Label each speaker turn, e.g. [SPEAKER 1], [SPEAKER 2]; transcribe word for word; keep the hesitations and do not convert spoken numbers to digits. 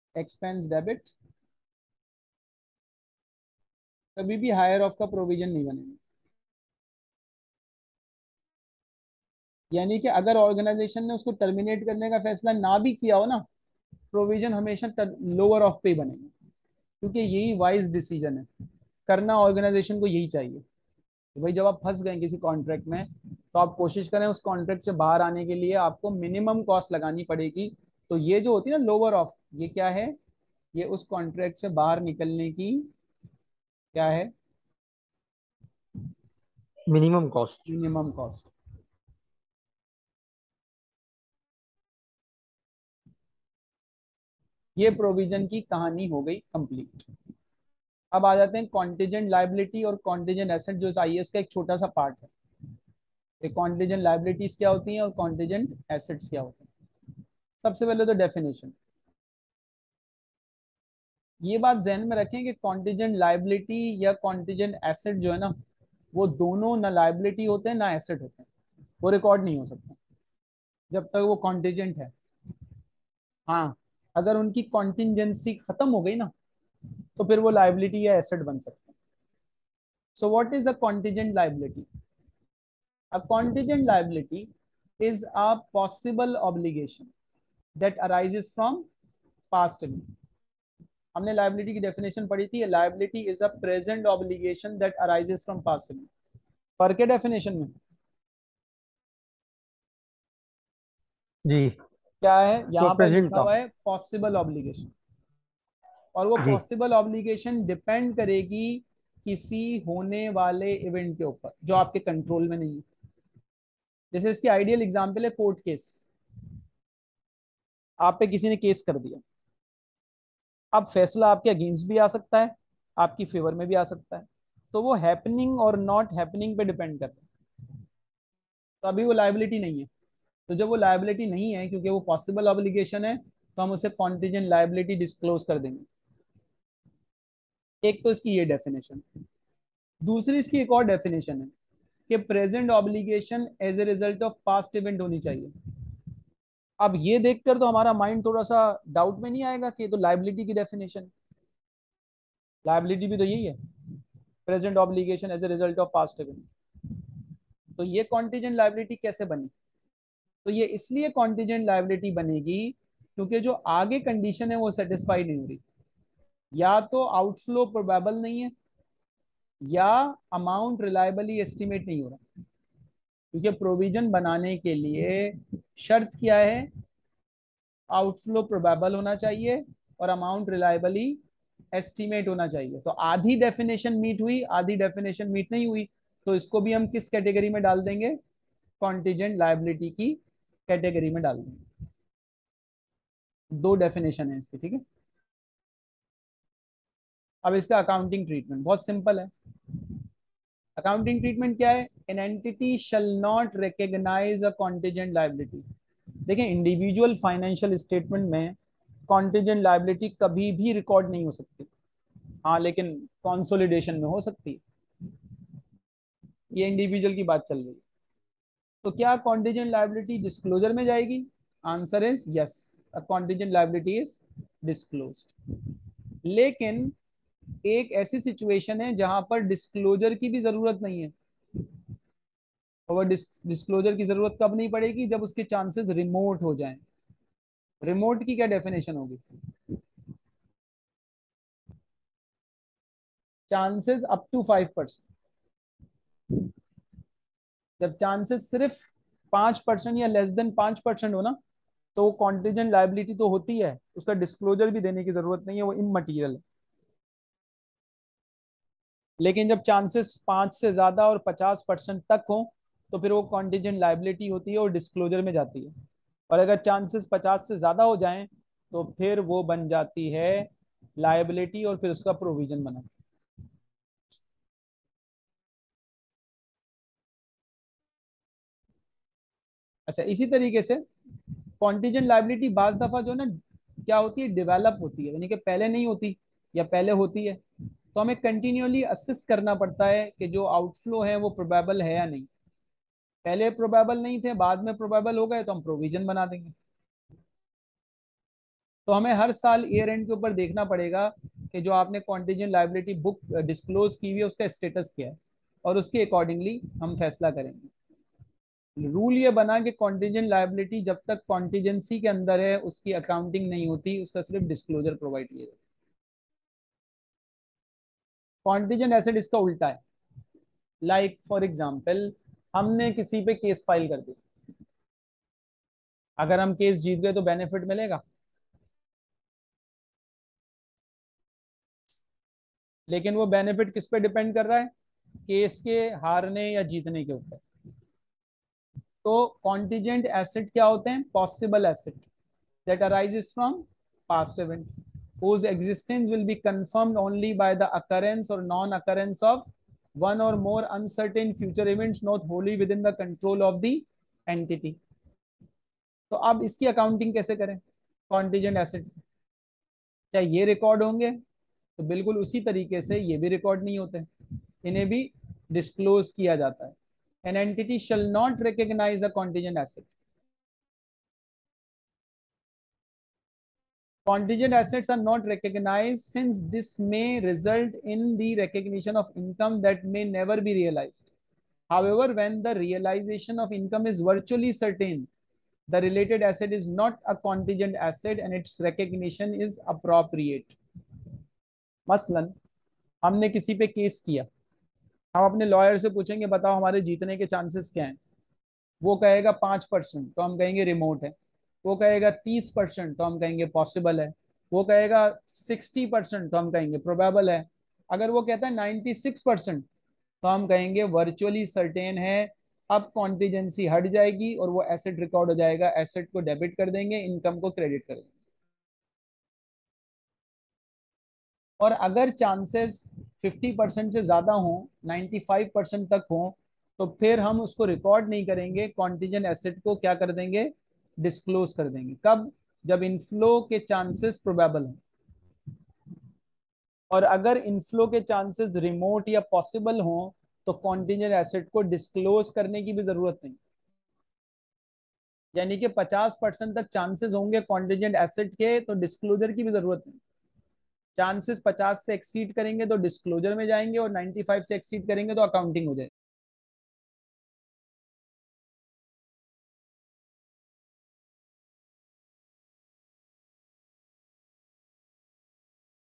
[SPEAKER 1] Expense debit, कभी भी higher of का प्रोविजन नहीं बनेगा। यानी कि अगर ऑर्गेनाइजेशन ने उसको टर्मिनेट करने का फैसला ना भी किया हो ना, प्रोविजन हमेशा लोअर ऑफ पे ही बनेगा, क्योंकि यही वाइज डिसीजन है। करना ऑर्गेनाइजेशन को यही चाहिए कि भाई जब आप फंस गए किसी कॉन्ट्रैक्ट में, तो आप कोशिश करें उस कॉन्ट्रैक्ट से बाहर आने के लिए आपको मिनिमम कॉस्ट लगानी पड़ेगी। तो ये जो होती है ना लोअर ऑफ, ये क्या है? ये उस कॉन्ट्रैक्ट से बाहर निकलने की क्या है?
[SPEAKER 2] Minimum cost.
[SPEAKER 1] Minimum cost. ये प्रोविजन की कहानी हो गई कंप्लीट। अब आ जाते हैं कॉन्टिजेंट लायबिलिटी और कॉन्टिजेंट एसेट, जो इस आईएएस का एक छोटा सा पार्ट है। ये कॉन्टिजेंट लायबिलिटीज क्या होती हैं और कॉन्टिजेंट एसेट्स क्या होते हैं। सबसे पहले तो डेफिनेशन, ये बात जहन में रखें कि कॉन्टिजेंट लायबिलिटी या कॉन्टिजेंट एसेट जो है ना, वो दोनों ना लायबिलिटी होते हैं ना एसेट होते हैं। वो रिकॉर्ड नहीं हो सकते जब तक वो कॉन्टिजेंट है। हाँ, अगर उनकी कॉन्टिजेंसी खत्म हो गई ना, तो फिर वो लायबिलिटी या एसेट बन सकते हैं। So what is a contingent liability? A contingent liability is a possible obligation that arises from past event. हमने लायबिलिटी की डेफिनेशन पढ़ी थी, liability is a present obligation that arises from past event. फर्क है definition में।
[SPEAKER 2] जी।
[SPEAKER 1] क्या है
[SPEAKER 2] तो
[SPEAKER 1] यहाँ पर
[SPEAKER 2] प्रेजेंट
[SPEAKER 1] लिखा
[SPEAKER 2] का।
[SPEAKER 1] हुआ है? Possible obligation. और वो
[SPEAKER 2] जी।
[SPEAKER 1] पॉसिबल ऑब्लिगेशन डिपेंड करेगी किसी होने वाले इवेंट के ऊपर जो आपके कंट्रोल में नहीं है। जैसे इसकी आइडियल एग्जांपल है कोर्ट केस। आप पे किसी ने केस कर दिया, अब फैसला आपके अगेंस्ट भी आ सकता है, आपकी फेवर में भी आ सकता है। तो वो हैपनिंग और नॉट हैपनिंग पे डिपेंड करता है। तो अभी वो लायबिलिटी नहीं है। तो जब वो लायबिलिटी नहीं है, क्योंकि वो पॉसिबल ऑब्लिगेशन है, तो हम उसे कॉन्टीजेंट लायबिलिटी डिस्क्लोज कर देंगे। एक तो इसकी ये डेफिनेशन। दूसरी इसकी एक और डेफिनेशन है कि present obligation as a result of past event होनी चाहिए। अब ये देखकर तो हमारा माइंड थोड़ा सा डाउट में नहीं आएगा कि ये तो लायबिलिटी की डेफिनेशन, लायबिलिटी भी तो यही है, present obligation as a result of past event. तो ये कॉन्टीजेंट लायबिलिटी कैसे बनी? तो ये इसलिए कॉन्टीजेंट लायबिलिटी बनेगी क्योंकि जो आगे कंडीशन है वो सेटिस्फाई नहीं हो रही। या तो आउटफ्लो प्रोबेबल नहीं है, या अमाउंट रिलायबली एस्टिमेट नहीं हो रहा। क्योंकि प्रोविजन बनाने के लिए शर्त क्या है? आउटफ्लो प्रोबेबल होना चाहिए और अमाउंट रिलायबली एस्टिमेट होना चाहिए। तो आधी डेफिनेशन मीट हुई, आधी डेफिनेशन मीट नहीं हुई। तो इसको भी हम किस कैटेगरी में डाल देंगे? कॉन्टीजेंट लायबिलिटी की कैटेगरी में डाल देंगे। दो डेफिनेशन है इसकी, ठीक है। अब इसका अकाउंटिंग ट्रीटमेंट बहुत सिंपल है। अकाउंटिंग ट्रीटमेंट क्या है? An entity shall not recognise a contingent liability. देखिए, इंडिविजुअल फाइनेंशियल स्टेटमेंट में कॉन्टीजेंट लायबिलिटी कभी भी रिकॉर्ड नहीं हो सकती। हाँ, लेकिन कॉन्सोलिडेशन में हो सकती है। ये इंडिविजुअल की बात चल रही है। तो क्या कॉन्टीजेंट लायबिलिटी डिस्क्लोजर में जाएगी? Answer is yes, a contingent liability is disclosed. लेकिन एक ऐसी सिचुएशन है जहां पर डिस्क्लोजर की भी जरूरत नहीं है। और डिस्क्लोजर की जरूरत कब नहीं पड़ेगी? जब उसके चांसेस रिमोट हो जाएं। रिमोट की क्या डेफिनेशन होगी? Chances up to five percent. जब चांसेस सिर्फ पांच परसेंट या लेस देन पांच परसेंट हो ना, तो वो कॉन्टीजेंट लायबिलिटी तो होती है, उसका डिस्क्लोजर भी देने की जरूरत नहीं है, वो इममटीरियल है। लेकिन जब चांसेस पांच से ज्यादा और पचास परसेंट तक हो, तो फिर वो कॉन्टीजेंट लायबिलिटी होती है और डिस्क्लोजर में जाती है। और अगर चांसेस पचास से ज्यादा हो जाएं, तो फिर वो बन जाती है लायबिलिटी और फिर उसका प्रोविजन बना। अच्छा, इसी तरीके से कॉन्टीजेंट लायबिलिटी बाज दफा जो है ना, क्या होती है? डेवलप होती है, यानी कि पहले नहीं होती या पहले होती है। तो हमें कंटिन्यूअली असिस्ट करना पड़ता है कि जो आउटफ्लो है वो प्रोबेबल है या नहीं। पहले प्रोबेबल नहीं थे, बाद में प्रोबेबल हो गए, तो हम प्रोविजन बना देंगे। तो हमें हर साल ईयर एंड के ऊपर देखना पड़ेगा कि जो आपने कॉन्टीजेंट लायबिलिटी बुक डिस्क्लोज की हुई है उसका स्टेटस क्या है, और उसके अकॉर्डिंगली हम फैसला करेंगे। रूल ये बना कि कॉन्टीजेंट लायबिलिटी जब तक कॉन्टीजेंसी के अंदर है उसकी अकाउंटिंग नहीं होती, उसका सिर्फ डिस्क्लोजर प्रोवाइड किया जाता है। कॉन्टीजेंट एसेट इसका उल्टा है। लाइक फॉर एग्जाम्पल, हमने किसी पे केस फाइल कर दी, अगर हम केस जीत गए तो बेनिफिट मिलेगा, लेकिन वो बेनिफिट किस पे डिपेंड कर रहा है, केस के हारने या जीतने के ऊपर। तो कॉन्टीजेंट एसेट क्या होते हैं, possible asset that arises from past event whose existence will be confirmed only by the occurrence or non occurrence of one or more uncertain future events not wholly within the control of the entity। तो अब इसकी accounting कैसे करें contingent asset, क्या ये record होंगे, तो बिल्कुल उसी तरीके से ये भी रिकॉर्ड नहीं होते, इन्हें भी डिस्क्लोज किया जाता है। An entity shall not recognise a contingent asset. Contingent assets are not recognized since this may result in the recognition of income that may never be realized. However, when the realization of income is virtually certain, the related asset is not a contingent asset and its recognition is appropriate. मसलन हमने किसी पे case किया, हम अपने lawyer से पूछेंगे बताओ हमारे जीतने के चांसेस क्या हैं, वो कहेगा पांच परसेंट, तो हम कहेंगे रिमोट है। वो कहेगा तीस परसेंट, तो हम कहेंगे पॉसिबल है। वो कहेगा सिक्सटी परसेंट, तो हम कहेंगे प्रोबेबल है। अगर वो कहता है नाइन्टी सिक्स परसेंट, तो हम कहेंगे वर्चुअली सर्टेन है। अब कॉन्टीजेंसी हट जाएगी और वो एसेट रिकॉर्ड हो जाएगा, एसेट को डेबिट कर देंगे, इनकम को क्रेडिट कर देंगे। और अगर चांसेस फिफ्टी परसेंट से ज्यादा हो, नाइन्टी फाइव परसेंट तक हो, तो फिर हम उसको रिकॉर्ड नहीं करेंगे, कॉन्टीजेंट एसेट को क्या कर देंगे, डिस्क्लोज कर देंगे। कब, जब इनफ्लो के चांसेस प्रोबेबल हैं। और अगर इनफ्लो के चांसेस रिमोट या पॉसिबल हो, तो कॉन्टीजेंट एसेट को डिस्क्लोज करने की भी जरूरत नहीं। यानी कि पचास परसेंट तक चांसेस होंगे कॉन्टीजेंट एसेट के, तो डिस्क्लोजर की भी जरूरत नहीं। चांसेस पचास से एक्सीड करेंगे तो डिस्क्लोजर में जाएंगे, और नाइन्टी फाइव से एक्सीड करेंगे तो अकाउंटिंग हो जाएगी।